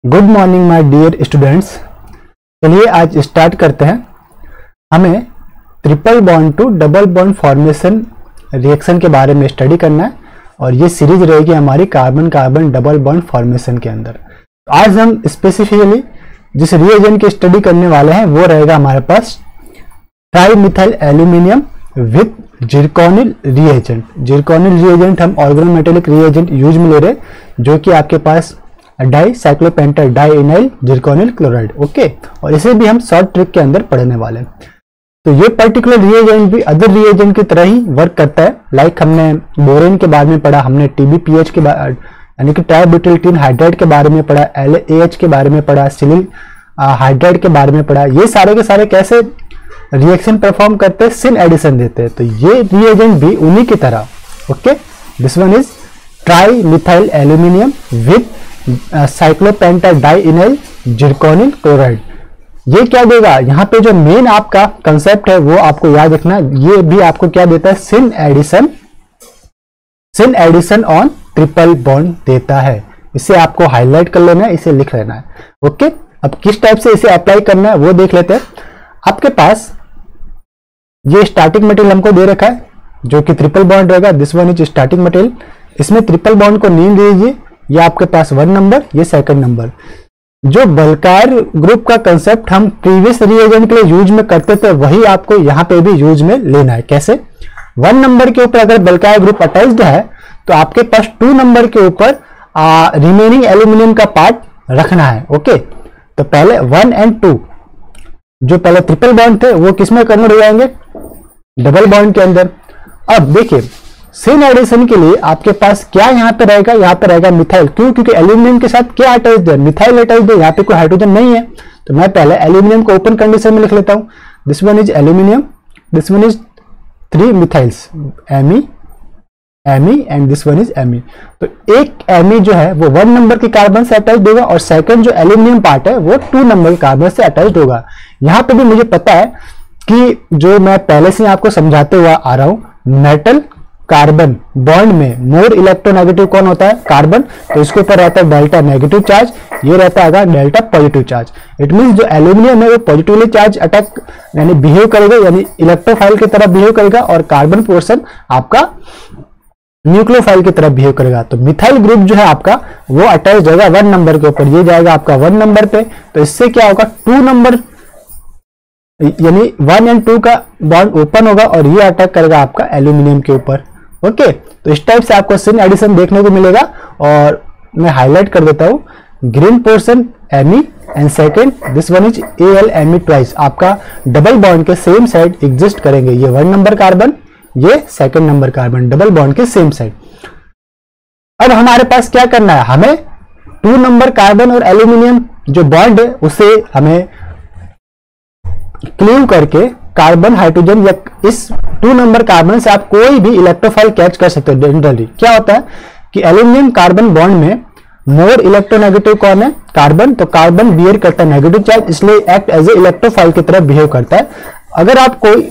Good morning my dear students. चलिए आज start करते हैं। हमें triple bond to double bond formation reaction के बारे में स्टडी करना है और ये सीरीज रहेगी हमारी carbon carbon double bond formation के अंदर। आज हम स्पेसिफिकली जिस रिएजेंट की स्टडी करने वाले हैं वो रहेगा हमारे पास trimethyl aluminium with zirconyl reagent. Zirconyl reagent हम ऑर्गेनोमेटेलिक रिएजेंट यूज में ले रहे हैं जो कि आपके पास di cyclopentyl dienyl zirconyl chloride. Okay, और इसे भी हम शॉर्ट ट्रिक के अंदर पढ़ने वाले हैं। तो ये पर्टिकुलर रिएजेंट भी अदर रिएजेंट की तरह ही वर्क करता है। लाइक हमने बोरेन के बारे में पढ़ा, हमने TbPH के बारे यानी कि ट्राइब्यूटाइल टिन हाइड्राइड के बारे में पढ़ा, LaH के बारे में पढ़ा, सिलिल हाइड्राइड के बारे में पढ़ा। ये सारे के सारे कैसे रिएक्शन परफॉर्म करते हैं, सिन एडिशन देते हैं। तो ये रिएजेंट भी उन्हीं की तरह। Okay, this one is trimethyl aluminium with cyclopentyl dienyl zirconyl chloride. ये क्या देगा, यहाँ पे जो मेन आपका कंसेप्ट है वो आपको याद रखना। ये भी आपको क्या देता है, syn addition on triple bond देता है। इसे आपको हाईलाइट कर लेना है, इसे लिख लेना है। ओके, अब किस टाइप से इसे अप्लाई करना है वो देख लेते हैं। आपके पास ये स्टार्टिंग मटेरियल हमको दे रखा है जो कि ट्रिपल बॉन्ड रहेगा। This one is starting material. इसमें ट्रिपल बॉन्ड को नेम दे दीजिए। ये आपके पास 1 नंबर, ये सेकंड नंबर। जो बल्कायर ग्रुप का कंसेप्ट हम प्रीवियस रिएजेंट के लिए यूज में करते थे वही आपको यहाँ पे भी यूज में लेना है। कैसे, 1 नंबर के ऊपर अगर बल्कायर ग्रुप अटैच्ड है तो आपके पास 2 नंबर के ऊपर रिमेनिंग एल्यूमिनियम का पार्ट रखना है। ओके, तो पहले 1 और 2 जो पहले ट्रिपल बॉन्ड थे वो किस में कन्वर्ट हो जाएंगे, डबल बॉन्ड के अंदर। अब देखिए सिन एडिशन के लिए आपके पास क्या यहाँ पे रहेगा, यहाँ पे रहेगा मिथाइल। क्यों, क्योंकि एल्यूमिनियम के साथ क्या अटैच है, मिथाइल अटैच है। यहाँ पे कोई हाइड्रोजन नहीं है तो मैं पहले एल्यूमिनियम को ओपन कंडीशन में लिख लेता हूँ। This one is aluminium, this one is 3 methyls me and this one is me. तो एक एमी जो है वो 1 नंबर के कार्बन से अटैच होगा और सेकंड जो एल्यूमिनियम पार्ट है वो 2 नंबर कार्बन से अटैच होगा। यहाँ पे भी मुझे पता है कि जो मैं पहले से आपको समझाते हुआ आ रहा हूं, मेटल कार्बन बॉन्ड में मोर इलेक्ट्रोनेगेटिव कौन होता है, कार्बन। तो इसके ऊपर रहता है डेल्टा नेगेटिव चार्ज, ये रहता है delta positive charge. It means जो एल्यूमिनियम है वो पॉजिटिवली चार्ज अटैक यानी बिहेव करेगा, यानी इलेक्ट्रोफाइल की तरह बिहेव करेगा, और कार्बन पोर्शन आपका न्यूक्लियोफाइल की तरह बिहेव करेगा। तो मिथाइल ग्रुप जो है आपका वो अटैच होगा 1 नंबर के ऊपर, ये जाएगा आपका 1 नंबर पे। तो इससे क्या होगा, 2 नंबर यानी 1 और 2 का बॉन्ड ओपन होगा और ये अटैक करेगा आपका एल्यूमिनियम के ऊपर। ओके, तो इस टाइप से आपको सिन एडिशन देखने को मिलेगा और मैं हाईलाइट कर देता हूं। Green portion me and second this one is AL me twice. आपका डबल बॉन्ड के सेम साइड एग्जिस्ट करेंगे। ये 1 नंबर कार्बन, ये second number carbon, double bond के सेम साइड। अब हमारे पास क्या करना है, हमें 2 नंबर कार्बन और एल्यूमिनियम जो बॉन्ड है उसे हमें क्लीव करके कार्बन हाइड्रोजन या इस 2 नंबर कार्बन से आप कोई भी इलेक्ट्रोफाइल कैच कर सकते हो। जनरली क्या होता है कि एल्यूमिनियम कार्बन बॉन्ड में मोर इलेक्ट्रोनेगेटिव कौन है, कार्बन। तो कार्बन बिहेव करता है नेगेटिव चार्ज, इसलिए एक्ट एज ए इलेक्ट्रोफाइल की तरह बिहेव करता है। अगर आप कोई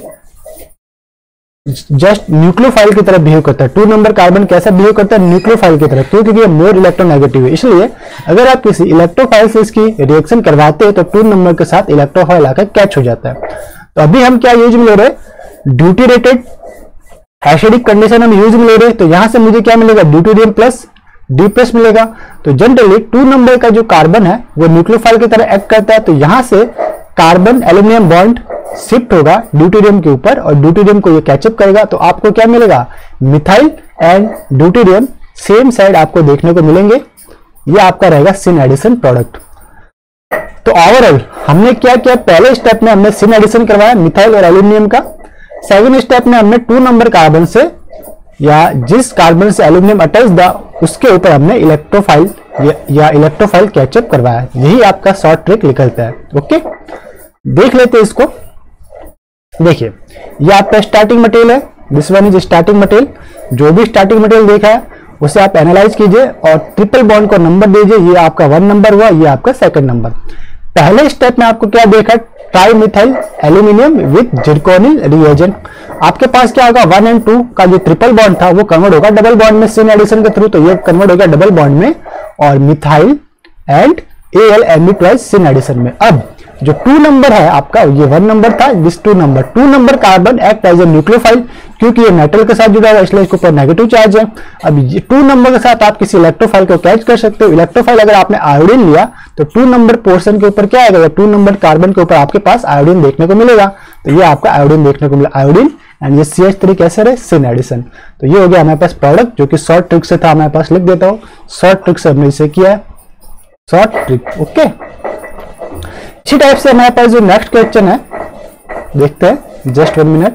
जस्ट न्यूक्लियोफाइल की तरह बिहेव करता है, 2 नंबर कार्बन कैसा बिहेव करता है, न्यूक्लियोफाइल की तरह। क्यों, क्योंकि ये मोर इलेक्ट्रोनेगेटिव है। इसलिए अगर आप किसी इलेक्ट्रोफाइल से इसकी रिएक्शन करवाते हैं तो 2 नंबर के साथ इलेक्ट्रोफाइल आकर कैच हो जाता है। तो अभी हम क्या यूज में ले रहे हैं, ड्यूटेरेटेड एसिडिक कंडीशन हम यूज में ले रहे हैं। तो यहां से मुझे क्या मिलेगा, ड्यूटेरियम प्लस D प्लस मिलेगा। तो जनरली 2 नंबर का जो कार्बन है वो न्यूक्लियोफाइल की तरह एक्ट करता है। तो यहां से कार्बन एल्यूमिनियम बॉन्ड शिफ्ट होगा ड्यूटेरियम के ऊपर और ड्यूटेरियम को ये कैचअप करेगा। तो आपको क्या मिलेगा, methyl and deuterium same side आपको देखने को मिलेंगे। ये आपका रहेगा सिन एडिशन प्रोडक्ट। तो ओवरऑल हमने क्या किया, पहले स्टेप में हमने सिन एडिशन करवाया मिथाइल और एल्यूमिनियम का। सेकंड स्टेप में हमने 2 नंबर कार्बन से या जिस कार्बन से एल्यूमिनियम अटैच था उसके ऊपर हमने इलेक्ट्रोफाइल या इलेक्ट्रोफाइल कैचअप करवाया। यही आपका शॉर्ट ट्रिक निकलता है। ओके, देख लेते हैं इसको। देखिए ये आपका स्टार्टिंग मटेरियल है, this one is starting material. जो भी स्टार्टिंग मटेरियल देखा है उसे आप एनालाइज कीजिए और ट्रिपल बॉन्ड को नंबर दीजिए। ये आपका 1 नंबर हुआ, ये आपका सेकंड नंबर। पहले स्टेप में आपको क्या देखा, trimethyl aluminium with zirconyl reagent. आपके पास क्या होगा, 1 और 2 का जो ट्रिपल बॉन्ड था वो कन्वर्ट होगा डबल बॉन्ड में सिन एडिशन के थ्रू। तो ये कन्वर्ट होगा डबल बॉन्ड में और methyl and AlMe twice syn addition में। अब जो 2 नंबर है आपका, ये 1 नंबर था, this 2 number carbon act as a nucleophile, क्योंकि ये मेटल के साथ जुड़ा हुआ है इसलिए इसके ऊपर नेगेटिव चार्ज है। अब ये 2 नंबर के साथ आप किसी इलेक्ट्रोफाइल को कैच कर सकते हो। इलेक्ट्रोफाइल अगर आपने आयोडीन लिया तो 2 नंबर पोर्शन के ऊपर क्या आएगा, 2 नंबर कार्बन के ऊपर आपके पास आयोडीन देखने को मिलेगा। तो ये आपका आयोडीन देखने को मिला, आयोडीन, एंड ये CH3 कैसे रहे, सिन एडिशन। तो ये हो गया हमारे पास प्रोडक्ट, जो कि शॉर्ट ट्रिक से था, हमारे पास लिख देता हूं, शॉर्ट ट्रिक से हमने इसे किया है, शॉर्ट ट्रिक। ओके, इसी टाइप से हमारे पास जो नेक्स्ट क्वेश्चन है देखते हैं, जस्ट 1 मिनट।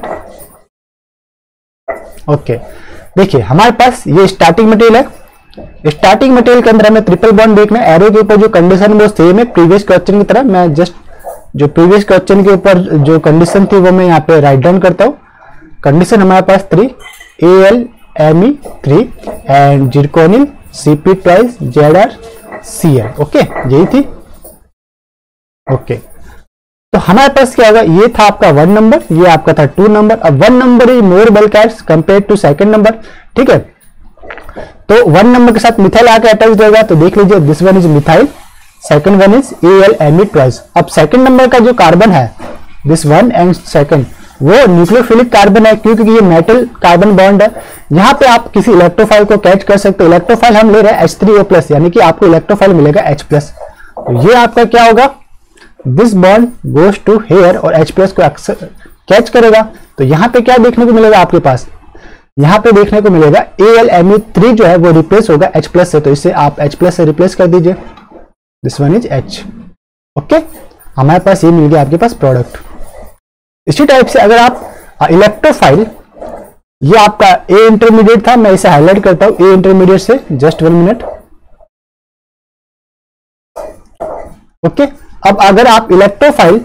ओके, देखिए हमारे पास ये स्टार्टिंग मटेरियल है। स्टार्टिंग मटेरियल के अंदर हमें ट्रिपल बॉन्ड देखना है। एरो के ऊपर जो कंडीशन वो सेम है प्रीवियस क्वेश्चन की तरह। मैं जस्ट जो प्रीवियस क्वेश्चन के ऊपर जो कंडीशन थी वो मैं यहाँ पे राइट डाउन करता हूँ। कंडीशन हमारे पास 3 AlMe 3 and zirconyl Cp twice ZrCl। Okay, यही थी। ओके, तो हमारे पास क्या होगा, ये था आपका 1 नंबर, ये आपका था 2 नंबर। अब 1 number is more bulkier compare to second number, ठीक है। तो 1 नंबर के साथ मिथाइल आके अटैच रहेगा, तो देख लीजिए this one is methyl, second one is AlMe twice. अब सेकंड नंबर का जो कार्बन है, दिस वन एंड सेकंड, वो न्यूक्लियोफिलिक कार्बन है, क्योंकि ये मेटल कार्बन बॉन्ड है। यहाँ पे आप किसी इलेक्ट्रोफाइल को कैच कर सकते हो। इलेक्ट्रोफाइल हम ले रहे हैं H3O+, यानी कि आपको इलेक्ट्रोफाइल मिलेगा H+। तो ये आपका क्या होगा, this bond goes to here और H+ को कैच करेगा। तो यहाँ पे क्या देखने को मिलेगा आपके पास, यहाँ पे देखने को मिलेगा AlMe 3 जो है वो रिप्लेस होगा H+ से, तो इसे आप H+ से रिप्लेस कर दीजिए, this one is H। Okay, हमारे पास ये मिल गया आपके पास प्रोडक्ट। इसी टाइप से अगर आप इलेक्ट्रोफाइल, ये आपका A इंटरमीडिएट था, मैं इसे हाईलाइट करता हूं A इंटरमीडिएट से, जस्ट 1 मिनट। ओके, अब अगर आप इलेक्ट्रोफाइल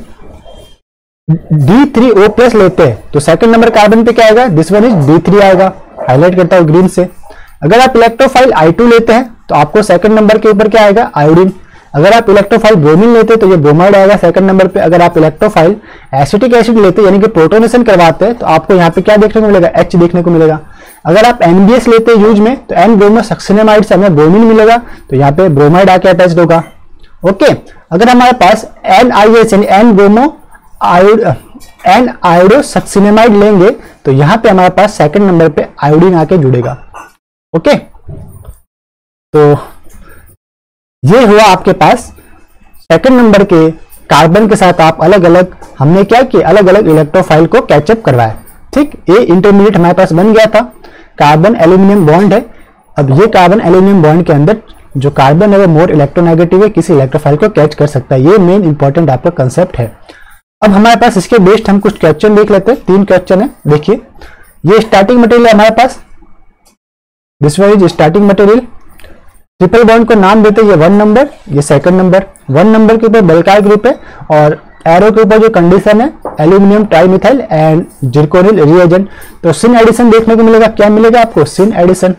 D3O+ लेते हैं तो सेकंड नंबर कार्बन पे क्या आएगा, दिस वन इज D3 आएगा, हाईलाइट करता हूं ग्रीन से। अगर आप इलेक्ट्रोफाइल I2 लेते हैं तो आपको सेकंड नंबर के ऊपर क्या आएगा, आयोडीन। अगर आप इलेक्ट्रोफाइल ब्रोमीन लेते हैं तो ये ब्रोमाइड आएगा सेकंड नंबर पे। अगर आप इलेक्ट्रोफाइल एसिटिक एसिड लेते हैं यानी कि प्रोटोनेशन करवाते हैं तो आपको यहाँ पे क्या देखने को मिलेगा, H देखने को मिलेगा। अगर आप NBS लेते हैं यूज में तो N ब्रोमो सक्सिनेमाइड से हमें ब्रोमीन मिलेगा, तो यहाँ पे ब्रोमाइड आके अटैच होगा। ओके, अगर हमारे पास NiH यानी N bromo N iodo succinimide लेंगे तो यहाँ पे हमारे पास सेकंड नंबर पे आयोडीन आके जुड़ेगा। ओके, तो ये हुआ आपके पास सेकंड नंबर के कार्बन के साथ आप अलग अलग, हमने क्या किया, अलग अलग इलेक्ट्रोफाइल को कैचअप करवाया। ठीक, ये इंटरमीडिएट हमारे पास बन गया था, कार्बन एल्यूमिनियम बॉन्ड है। अब ये कार्बन एल्यूमिनियम बॉन्ड के अंदर जो कार्बन है वो मोर इलेक्ट्रोनेगेटिव है, किसी इलेक्ट्रोफाइल को कैच कर सकता है। ये मेन इंपॉर्टेंट आपका कंसेप्ट है। अब हमारे पास इसके बेस्ड हम कुछ क्वेश्चन देख लेते हैं। 3 क्वेश्चन है, देखिए। ये स्टार्टिंग मटेरियल है हमारे पास, this one is starting material. Triple bond को नाम देते हैं, ये 1 नंबर, ये सेकंड नंबर। 1 नंबर के ऊपर बल्कायर ग्रुप है और एरो के ऊपर जो कंडीशन है aluminium trimethyl and zirconyl reagent. तो सिन एडिशन देखने को मिलेगा, क्या मिलेगा आपको, सिन एडिशन।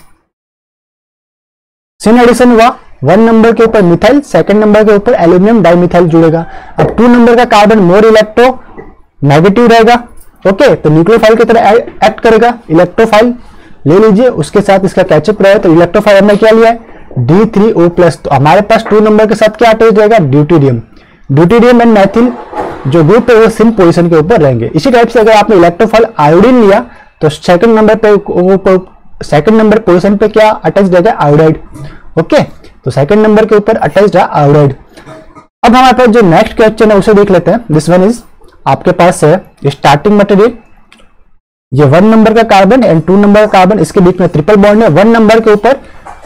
सिन एडिशन हुआ, 1 नंबर के ऊपर मिथाइल, सेकंड नंबर के ऊपर एल्यूमिनियम डाइमिथाइल जुड़ेगा। अब 2 नंबर का कार्बन मोर इलेक्ट्रो नेगेटिव रहेगा। ओके, तो न्यूक्लियोफाइल की तरह एक्ट करेगा। इलेक्ट्रोफाइल ले लीजिए, उसके साथ इसका कैचअप रहेगा। तो इलेक्ट्रोफाइल हमने क्या लिया है, D3O+। तो हमारे पास 2 नंबर के साथ क्या अटैच रहेगा, ड्यूटेरियम। ड्यूटेरियम एंड मैथिल जो ग्रुप है वो सिन पोजीशन के ऊपर रहेंगे। इसी टाइप से अगर आपने इलेक्ट्रोफाइल आयोडीन लिया तो सेकंड नंबर पे, सेकंड नंबर पोजीशन पे क्या अटैच रहेगा, आयोडाइड। ओके, तो सेकंड नंबर के ऊपर अटैच रहा आयोडाइड। अब हमारे पास जो नेक्स्ट क्वेश्चन है उसे देख लेते हैं। दिस वन इज आपके पास है स्टार्टिंग मटेरियल, ये 1 नंबर का कार्बन एंड 2 नंबर का कार्बन, इसके बीच में ट्रिपल बॉन्ड है। 1 नंबर के ऊपर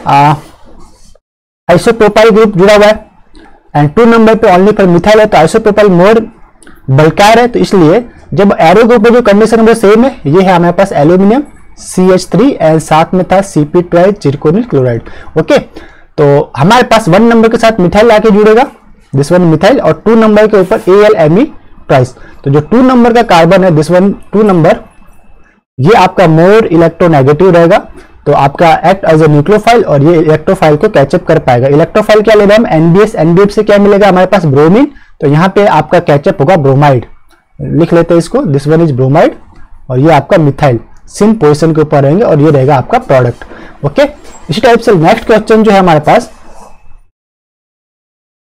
आइसोप्रोपाइल ग्रुप जुड़ा हुआ है एंड 2 नंबर पे ओनली पर मिथाइल है। तो आइसोप्रोपाइल मोर बल्कायर है, तो इसलिए जब एरो के ऊपर जो कंडीशन वो सेम है, ये है हमारे पास एल्यूमिनियम CH3 एंड साथ में था Cp twice zirconyl chloride. Okay, तो हमारे पास 1 नंबर के साथ मिथाइल आके जुड़ेगा, दिस वन मिथाइल, और 2 नंबर के ऊपर AlMe ट्वाइस। तो जो 2 नंबर का कार्बन है, दिस वन 2 नंबर, ये आपका मोर इलेक्ट्रोनेगेटिव रहेगा, तो आपका एक्ट एज ए न्यूक्लियोफाइल और ये इलेक्ट्रोफाइल को कैचअप कर पाएगा। इलेक्ट्रोफाइल क्या ले रहे हैं हम, NBS। NBS से क्या मिलेगा हमारे पास, ब्रोमीन। तो यहाँ पे आपका कैचअप होगा ब्रोमाइड, लिख लेते हैं इसको, दिस वन इज ब्रोमाइड, और ये आपका मिथाइल सिन पोजीशन के ऊपर रहेंगे और ये रहेगा आपका प्रोडक्ट। ओके, इसी टाइप से नेक्स्ट क्वेश्चन जो है हमारे पास,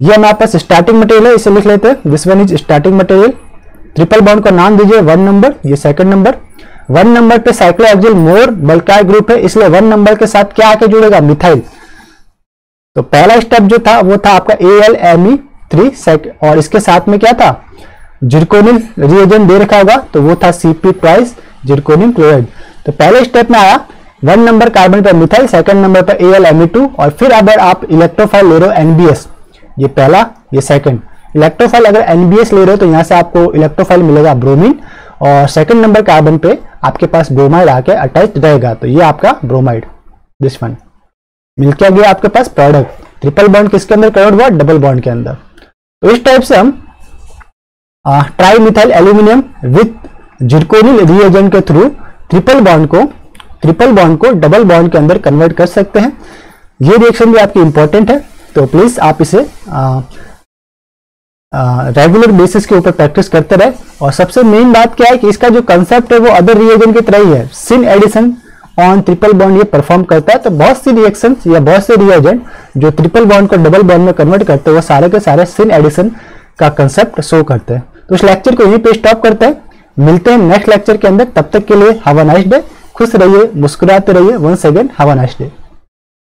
ये हमारे पास स्टार्टिंग मटेरियल है, इसे लिख लेते हैं। This one is starting material. Triple bond को नाम दीजिए 1 नंबर, ये सेकंड नंबर। 1 नंबर पे साइक्लोहेक्सिल मोर बल्काय ग्रुप है, इसलिए 1 नंबर के साथ क्या आके जुड़ेगा, मिथाइल। तो पहला स्टेप जो था वो था आपका AlMe3 और इसके साथ में क्या था, जिरकोनिल रिएजेंट दे रखा होगा, तो वो था Cp ट्वाइस जिरकोनिल क्लोराइड। तो पहले स्टेप में आया 1 नंबर कार्बन पर मिथाइल, सेकंड नंबर पर AlMe2, और फिर अगर आप इलेक्ट्रोफाइल ले रहे हो NBS, ये पहला ये सेकंड। इलेक्ट्रोफाइल अगर NBS ले रहे हो तो यहां से आपको इलेक्ट्रोफाइल मिलेगा ब्रोमीन, और सेकंड नंबर कार्बन पे आपके पास ब्रोमाइड आके अटैच रहेगा, तो ये आपका ब्रोमाइड। दिस वन मिल क्या गया आपके पास प्रोडक्ट। ट्रिपल बॉन्ड किसके अंदर कन्वर्ट हुआ, डबल बॉन्ड के अंदर। तो इस टाइप से हम trimethyl aluminium with zirconyl reagent के थ्रू ट्रिपल बॉन्ड को डबल बॉन्ड के अंदर कन्वर्ट कर सकते हैं। ये रिएक्शन भी आपकी इंपॉर्टेंट है, तो प्लीज आप इसे रेगुलर बेसिस के ऊपर प्रैक्टिस करते रहे। और सबसे मेन बात क्या है कि इसका जो कंसेप्ट है वो अदर रिएजेंट की तरह ही है, syn addition on triple bond ये परफॉर्म करता है। तो बहुत सी रिएक्शंस या बहुत से रिएजेंट जो ट्रिपल बॉन्ड को डबल बॉन्ड में कन्वर्ट करते हैं वो सारे के सारे सिन एडिशन का कंसेप्ट शो करते हैं। तो इस लेक्चर को यहीं पे स्टॉप करते हैं, मिलते हैं नेक्स्ट लेक्चर के अंदर। तब तक के लिए हैव अ नाइस डे, खुश रहिए, मुस्कुराते रहिए। Once again have a nice day.